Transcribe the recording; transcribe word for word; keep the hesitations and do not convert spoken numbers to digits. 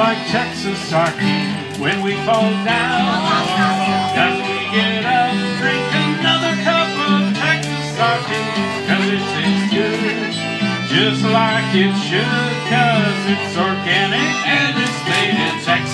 like Texas sake when we fall down. As we get up, drink another cup of Texas sake, cause it tastes good, just like it should, cause it's organic and it's made in Texas.